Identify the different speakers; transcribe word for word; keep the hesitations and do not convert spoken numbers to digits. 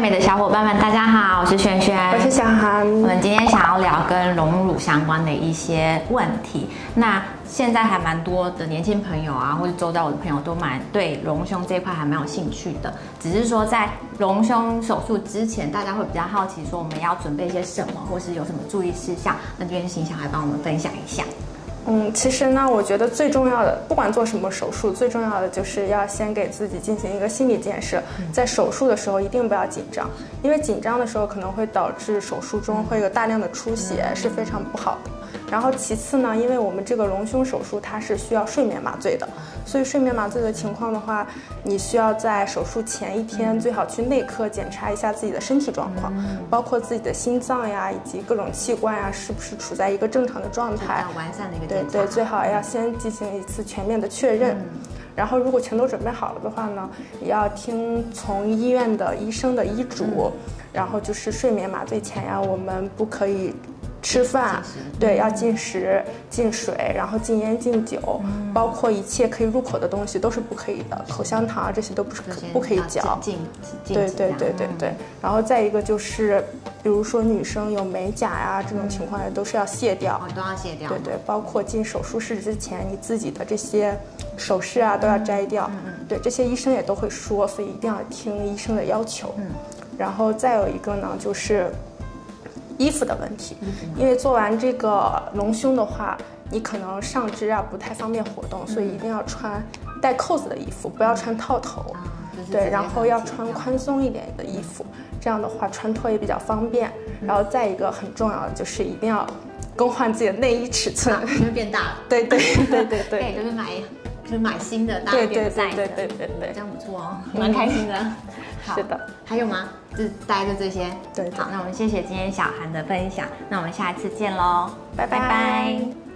Speaker 1: 美的小伙伴们，大家好，我是萱萱，
Speaker 2: 我是小涵。
Speaker 1: 我们今天想要聊跟隆乳相关的一些问题。那现在还蛮多的年轻朋友啊，或者周遭我的朋友都蛮对隆胸这一块还蛮有兴趣的。只是说在隆胸手术之前，大家会比较好奇说我们要准备些什么，或是有什么注意事项。那这边请小孩帮我们分享一下。
Speaker 2: 嗯，其实呢，我觉得最重要的，不管做什么手术，最重要的就是要先给自己进行一个心理建设。在手术的时候一定不要紧张，因为紧张的时候可能会导致手术中会有大量的出血，是非常不好的。然后其次呢，因为我们这个隆胸手术它是需要睡眠麻醉的，所以睡眠麻醉的情况的话，你需要在手术前一天最好去内科检查一下自己的身体状况，包括自己的心脏呀，以及各种器官呀，是不是处在一个正常的状态，
Speaker 1: 完善的一个
Speaker 2: 对对，最好要先进行一次全面的确认。嗯，然后如果全都准备好了的话呢，也要听从医院的医生的医嘱，嗯，然后就是睡眠麻醉前呀，我们不可以吃饭，对，要禁食、禁水，然后禁烟、禁酒，嗯，包括一切可以入口的东西都是不可以的，口香糖这些都不是不可以嚼。对对对对对。然后再一个就是，比如说女生有美甲呀这种情况都是要卸掉，
Speaker 1: 哦，都要卸掉。
Speaker 2: 对对，包括进手术室之前，你自己的这些首饰啊都要摘掉。嗯嗯。对，这些医生也都会说，所以一定要听医生的要求。嗯。然后再有一个呢，就是衣服的问题，因为做完这个隆胸的话，你可能上肢啊不太方便活动，所以一定要穿带扣子的衣服，不要穿套头。对，然后要穿宽松一点的衣服，这样的话穿脱也比较方便。然后再一个很重要的就是一定要更换自己的内衣尺寸，
Speaker 1: 因为变大了。
Speaker 2: 对对对对对，
Speaker 1: 对，就是买就是买新的大一点的 size。
Speaker 2: 对对对对对，
Speaker 1: 这样不错哦，蛮开心的。
Speaker 2: 是的，
Speaker 1: 还有吗？就大概就这些。
Speaker 2: 对，
Speaker 1: 好，那我们谢谢今天小涵的分享，那我们下一次见喽，
Speaker 2: 拜拜。
Speaker 1: 拜拜。